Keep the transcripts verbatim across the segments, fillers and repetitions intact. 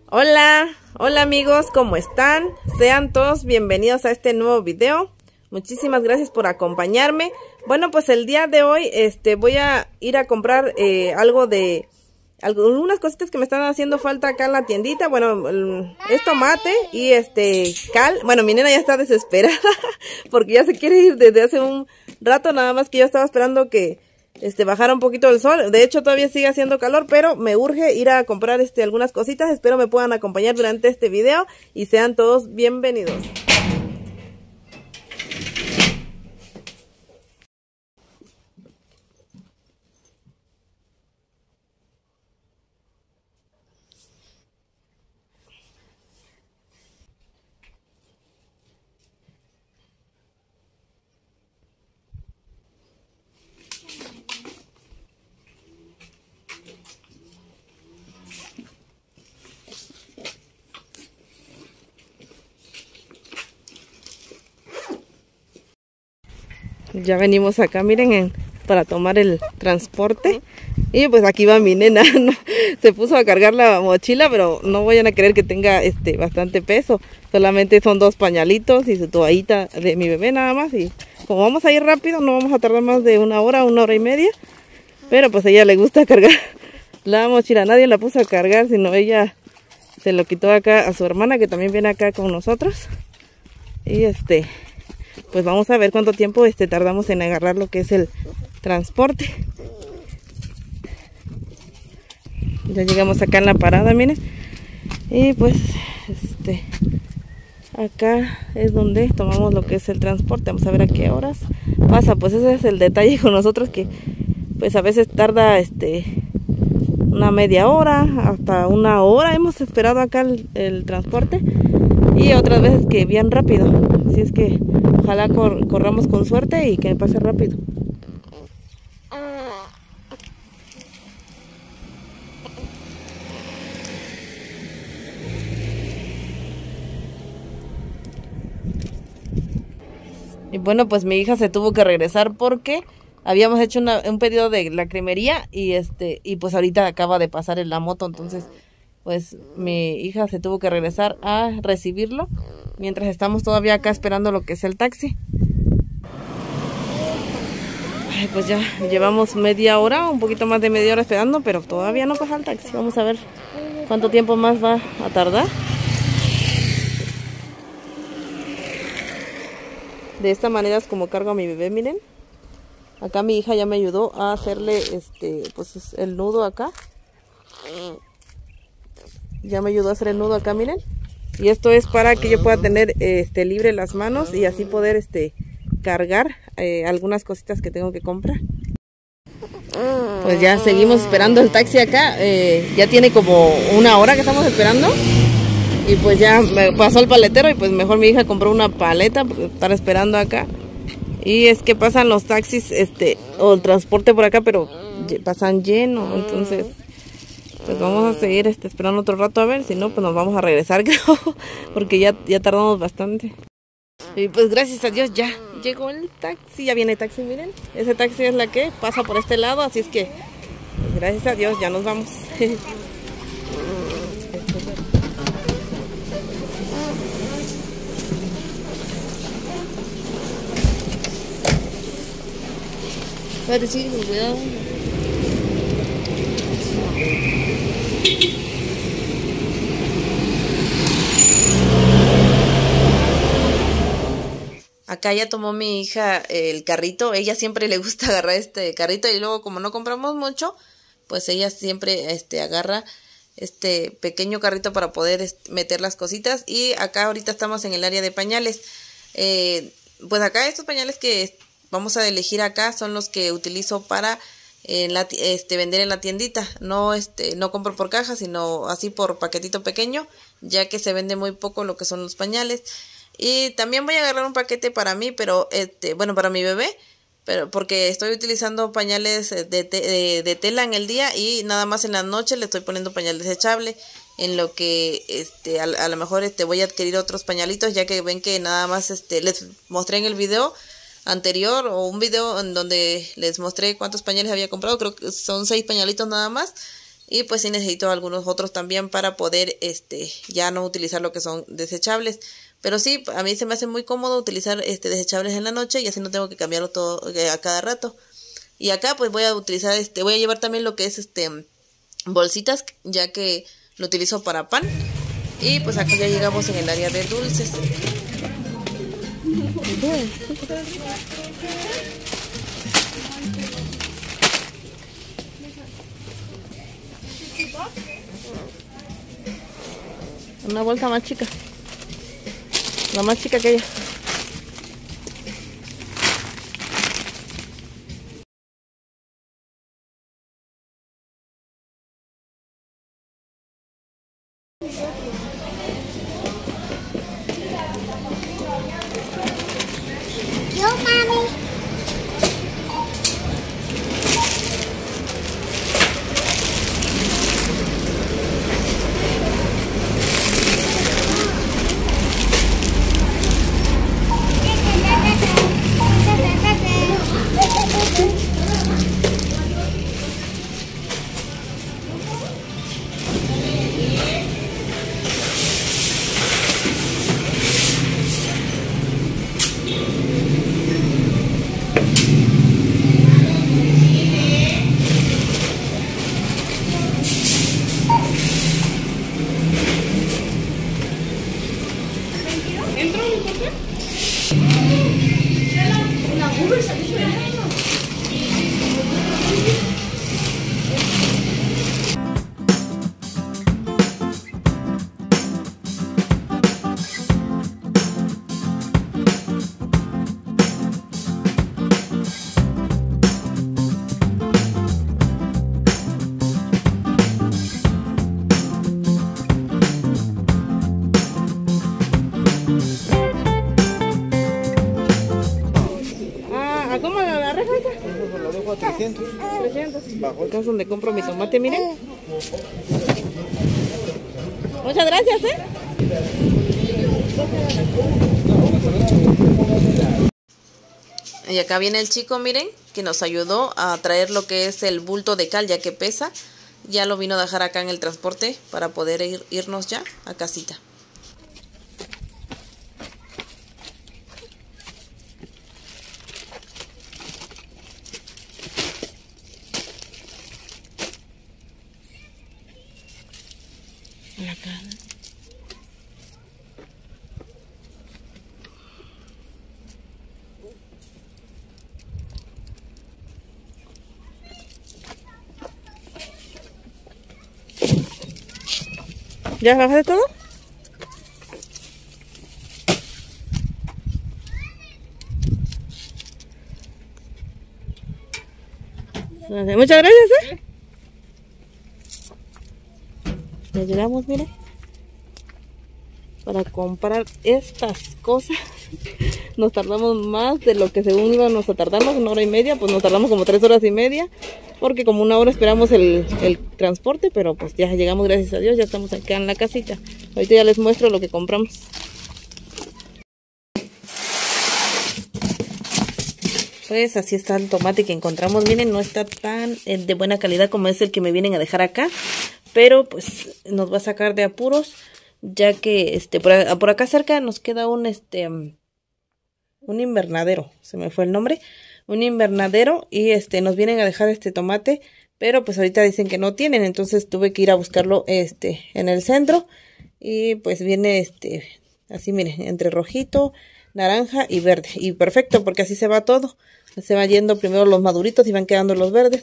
Hola, hola amigos, ¿cómo están? Sean todos bienvenidos a este nuevo video. Muchísimas gracias por acompañarme. Bueno, pues el día de hoy este, voy a ir a comprar eh, algo de... algunas cositas que me están haciendo falta acá en la tiendita. Bueno, es tomate y este cal. Bueno, mi nena ya está desesperada porque ya se quiere ir desde hace un rato. Nada más que yo estaba esperando que este bajara un poquito el sol. De hecho todavía sigue haciendo calor, pero me urge ir a comprar este algunas cositas. Espero me puedan acompañar durante este video y sean todos bienvenidos. Ya venimos acá, miren, en, para tomar el transporte. Y pues aquí va mi nena, ¿no? Se puso a cargar la mochila, pero no vayan a creer que tenga este bastante peso. Solamente son dos pañalitos y su toallita de mi bebé nada más. Y como vamos a ir rápido, no vamos a tardar más de una hora, una hora y media. Pero pues a ella le gusta cargar la mochila. Nadie la puso a cargar, sino ella se lo quitó acá a su hermana, que también viene acá con nosotros. Y este... pues vamos a ver cuánto tiempo este tardamos en agarrar lo que es el transporte. Ya llegamos acá en la parada, miren. Y pues este acá es donde tomamos lo que es el transporte. Vamos a ver a qué horas pasa. Pues ese es el detalle con nosotros, que pues a veces tarda este una media hora hasta una hora. Hemos esperado acá el, el transporte, y otras veces que bien rápido. Así es que ojalá cor corramos con suerte y que pase rápido. Y bueno, pues mi hija se tuvo que regresar porque habíamos hecho una, un pedido de la cremería y este y pues ahorita acaba de pasar en la moto. Entonces pues mi hija se tuvo que regresar a recibirlo mientras estamos todavía acá esperando lo que es el taxi. Ay, pues ya llevamos media hora, un poquito más de media hora esperando, pero todavía no pasa el taxi. Vamos a ver cuánto tiempo más va a tardar. De esta manera es como cargo a mi bebé, miren. Acá mi hija ya me ayudó a hacerle este pues el nudo acá. Ya me ayudó a hacer el nudo acá, miren. Y esto es para que yo pueda tener este libre las manos y así poder este cargar eh, algunas cositas que tengo que comprar. Pues ya seguimos esperando el taxi acá. Eh, ya tiene como una hora que estamos esperando. Y pues ya me pasó el paletero y pues mejor mi hija compró una paleta para estar esperando acá. Y es que pasan los taxis este o el transporte por acá, pero pasan lleno. Entonces pues vamos a seguir este, esperando otro rato a ver. Si no, pues nos vamos a regresar, creo, porque ya, ya tardamos bastante. Y pues gracias a Dios ya llegó el taxi. Ya viene el taxi, miren. Ese taxi es la que pasa por este lado. Así es que pues gracias a Dios ya nos vamos. Espérate, sí, con cuidado. Acá ya tomó mi hija el carrito. Ella siempre le gusta agarrar este carrito, y luego como no compramos mucho, pues ella siempre este agarra este pequeño carrito para poder este, meter las cositas. Y acá ahorita estamos en el área de pañales. Eh, pues acá estos pañales que vamos a elegir acá son los que utilizo para eh, la, este, vender en la tiendita. No, este, no compro por caja, sino así por paquetito pequeño, ya que se vende muy poco lo que son los pañales. Y también voy a agarrar un paquete para mí, pero este, bueno, para mi bebé, pero porque estoy utilizando pañales de, te, de, de tela en el día, y nada más en la noche le estoy poniendo pañal desechable. En lo que este a, a lo mejor este voy a adquirir otros pañalitos, ya que ven que nada más este les mostré en el video anterior, o un video en donde les mostré cuántos pañales había comprado. Creo que son seis pañalitos nada más. Y pues sí necesito algunos otros también para poder este ya no utilizar lo que son desechables. Pero sí, a mí se me hace muy cómodo utilizar este desechables en la noche y así no tengo que cambiarlo todo a cada rato. Y acá pues voy a utilizar este, voy a llevar también lo que es este bolsitas, ya que lo utilizo para pan. Y pues acá ya llegamos en el área de dulces. Una bolsa más chica. La más chica que ella. Yo, mami. ¿Cómo la reja esa? Eso lo dejo a trescientos. trescientos. Bajo. Acá es donde compro mi tomate, miren. Muchas gracias, ¿eh? Y acá viene el chico, miren, que nos ayudó a traer lo que es el bulto de cal, ya que pesa. Ya lo vino a dejar acá en el transporte para poder ir, irnos ya a casita. La cara. ¿Ya bajaste todo? Muchas gracias, ¿eh? Ya llegamos, miren, para comprar estas cosas. Nos tardamos más de lo que según íbamos a tardarnos, una hora y media, pues nos tardamos como tres horas y media, porque como una hora esperamos el, el transporte, pero pues ya llegamos, gracias a Dios, ya estamos acá en la casita. Ahorita ya les muestro lo que compramos. Pues así está el tomate que encontramos. Miren, no está tan de buena calidad como es el que me vienen a dejar acá, pero pues nos va a sacar de apuros, ya que este por, por acá cerca nos queda un este un invernadero, se me fue el nombre, un invernadero, y este nos vienen a dejar este tomate, pero pues ahorita dicen que no tienen, entonces tuve que ir a buscarlo este en el centro, y pues viene este así, miren, entre rojito, naranja y verde, y perfecto, porque así se va todo, se va yendo primero los maduritos y van quedando los verdes.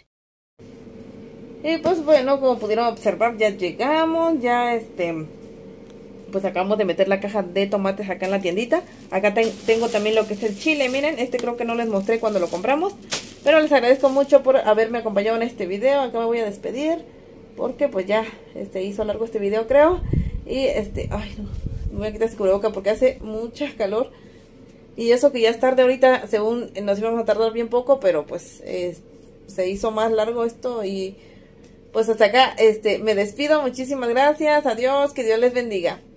Y pues bueno, como pudieron observar, ya llegamos, ya este, pues acabamos de meter la caja de tomates acá en la tiendita. Acá ten, tengo también lo que es el chile, miren, este creo que no les mostré cuando lo compramos, pero les agradezco mucho por haberme acompañado en este video. Acá me voy a despedir, porque pues ya este hizo largo este video, creo. Y este, ay no, me voy a quitar ese cubreboca porque hace mucha calor. Y eso que ya es tarde ahorita, según nos íbamos a tardar bien poco, pero pues eh, se hizo más largo esto. Y pues hasta acá este me despido, muchísimas gracias, adiós, que Dios les bendiga.